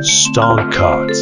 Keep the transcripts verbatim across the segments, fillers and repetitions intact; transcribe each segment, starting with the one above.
Stone Cuts.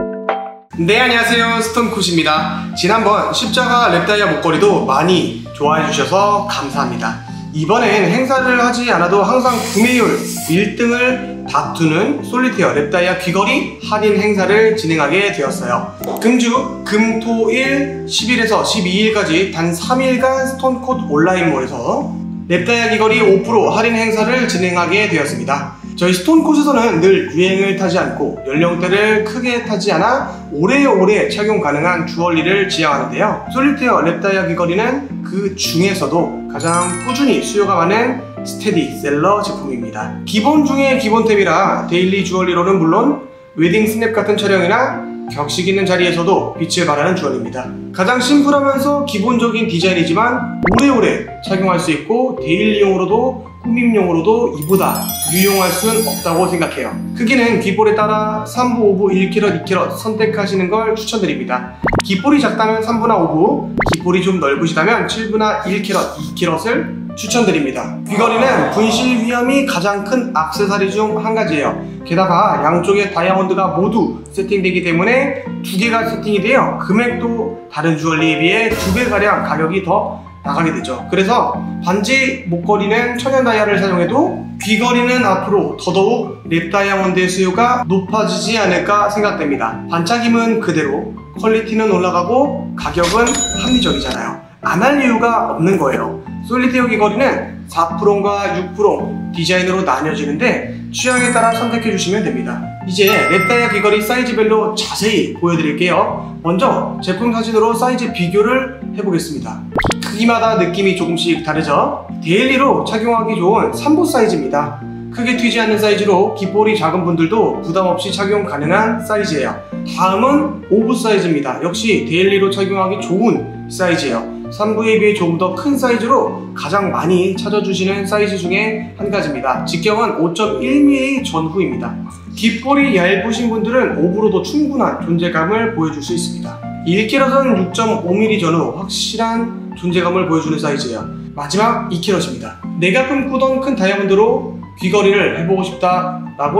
네, 안녕하세요, 스톤컷입니다. 지난번 십자가 랩다이아 목걸이도 많이 좋아해 주셔서 감사합니다. 이번엔 행사를 하지 않아도 항상 구매율 일 등을 다투는 솔리테어 랩다이아 귀걸이 할인 행사를 진행하게 되었어요. 금주 금, 토, 일, 십 일에서 십이 일까지 단 삼 일간 스톤컷 온라인몰에서 랩다이아 귀걸이 오 퍼센트 할인 행사를 진행하게 되었습니다. 저희 스톤컷에서는 늘 유행을 타지 않고 연령대를 크게 타지 않아 오래오래 착용 가능한 주얼리를 지향하는데요. 솔리테어 랩다이아 귀걸이는 그 중에서도 가장 꾸준히 수요가 많은 스테디셀러 제품입니다. 기본 중에 기본템이라 데일리 주얼리로는 물론 웨딩 스냅 같은 촬영이나 격식 있는 자리에서도 빛을 발하는 주얼리입니다. 가장 심플하면서 기본적인 디자인이지만 오래오래 착용할 수 있고 데일리용으로도 꾸밈용으로도 이보다 유용할 순 없다고 생각해요. 크기는 귓볼에 따라 삼 부, 오 부, 일 캐럿, 이 캐럿 선택하시는 걸 추천드립니다. 귓볼이 작다면 삼 부나 오 부, 귓볼이 좀 넓으시다면 칠 부나 일 캐럿, 이 캐럿을 추천드립니다. 귀걸이는 분실 위험이 가장 큰 액세서리 중 한 가지예요. 게다가 양쪽에 다이아몬드가 모두 세팅되기 때문에 두 개가 세팅이 되어 금액도 다른 주얼리에 비해 두 배가량 가격이 더 나가게 되죠. 그래서 반지, 목걸이는 천연 다이아를 사용해도 귀걸이는 앞으로 더더욱 랩 다이아몬드의 수요가 높아지지 않을까 생각됩니다. 반짝임은 그대로, 퀄리티는 올라가고 가격은 합리적이잖아요. 안 할 이유가 없는 거예요. 솔리테어 귀걸이는 사 퍼센트과 육 퍼센트 디자인으로 나뉘어지는데 취향에 따라 선택해 주시면 됩니다. 이제 랩다이아 귀걸이 사이즈별로 자세히 보여드릴게요. 먼저 제품 사진으로 사이즈 비교를 해보겠습니다. 크기마다 느낌이 조금씩 다르죠? 데일리로 착용하기 좋은 삼 부 사이즈입니다. 크게 튀지 않는 사이즈로 귓볼이 작은 분들도 부담없이 착용 가능한 사이즈예요. 다음은 오 부 사이즈입니다. 역시 데일리로 착용하기 좋은 사이즈예요. 삼 부에 비해 조금 더 큰 사이즈로 가장 많이 찾아주시는 사이즈 중에 한 가지입니다. 직경은 오 점 일 밀리미터 전후입니다. 귓볼이 얇으신 분들은 오 부로도 충분한 존재감을 보여줄 수 있습니다. 일 캐럿은 육 점 오 밀리미터 전후 확실한 존재감을 보여주는 사이즈예요. 마지막 이 캐럿입니다. 내가 꿈꾸던 큰 다이아몬드로 귀걸이를 해보고 싶다 라고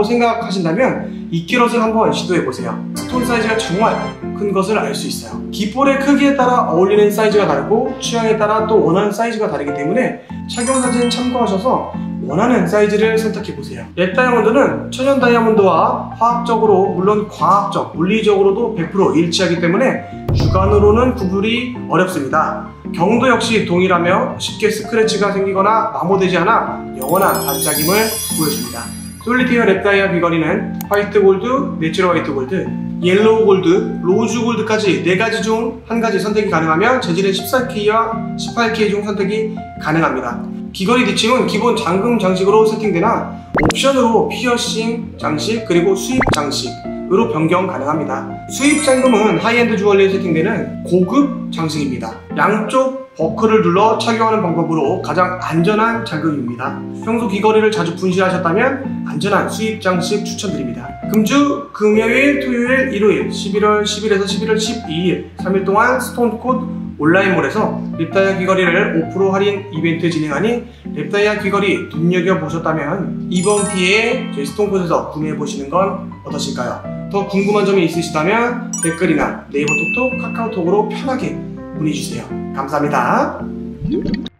생각하신다면 이 캐럿을 한번 시도해보세요. 스톤 사이즈가 정말 큰 것을 알 수 있어요. 귓볼의 크기에 따라 어울리는 사이즈가 다르고 취향에 따라 또 원하는 사이즈가 다르기 때문에 착용 사진 참고하셔서 원하는 사이즈를 선택해보세요. 랩 다이아몬드는 천연 다이아몬드와 화학적으로 물론 과학적, 물리적으로도 백 퍼센트 일치하기 때문에 주관으로는 구분이 어렵습니다. 경도 역시 동일하며 쉽게 스크래치가 생기거나 마모되지 않아 영원한 반짝임을 보여줍니다. 솔리테어 랩다이아 귀걸이는 화이트 골드, 내추럴 화이트 골드, 옐로우 골드, 로즈 골드까지 네 가지 중 한 가지 선택이 가능하며 재질은 십사 케이와 십팔 케이 중 선택이 가능합니다. 귀걸이 뒷침은 기본 잠금 장식으로 세팅되나 옵션으로 피어싱 장식 그리고 수입 장식으로 변경 가능합니다. 수입 잠금은 하이엔드 주얼리에 세팅되는 고급 장식입니다. 양쪽 버클을 눌러 착용하는 방법으로 가장 안전한 잠금입니다. 평소 귀걸이를 자주 분실하셨다면 안전한 수입 장식 추천드립니다. 금주 금요일, 토요일, 일요일 십일월 십 일에서 십일월 십이 일 삼 일 동안 스톤컷 온라인몰에서 랩다이아 귀걸이를 오 퍼센트 할인 이벤트 진행하니 랩다이아 귀걸이 눈여겨보셨다면 이번 기회에 저희 스톤컷에서 구매해보시는 건 어떠실까요? 더 궁금한 점이 있으시다면 댓글이나 네이버 톡톡, 카카오톡으로 편하게 문의주세요. 감사합니다.